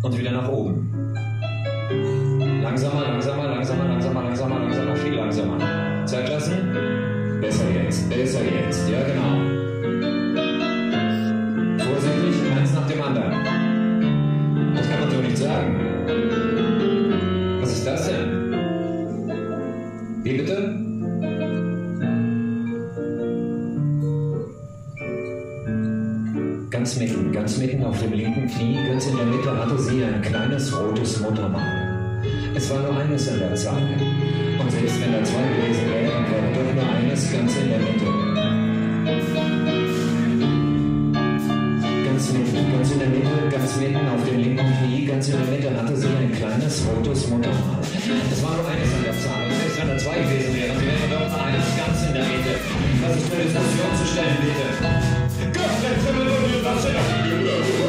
und wieder nach oben. Langsamer, langsamer, langsamer, langsamer, langsamer, langsamer, viel langsamer. Zeit lassen. Besser jetzt, ja genau. Vorsichtig, eins nach dem anderen. Das kann man so nicht sagen. Was ist das denn? Wie bitte? Ganz mitten auf dem linken Knie, ganz in der Mitte hatte sie ein kleines rotes Muttermal. Es war nur eines an der Zahl. Und selbst wenn da zwei gewesen wären, wäre doch nur eines ganz in der Mitte. Ganz in der Mitte, ganz mitten auf dem linken Knie, ganz in der Mitte hatte sie ein kleines rotes Muttermal. Es war nur eines an der Zahl. Und selbst wenn da zwei gewesen wären, wäre doch nur eines ganz in der Mitte. Das ist für Diskussion zu stellen, bitte.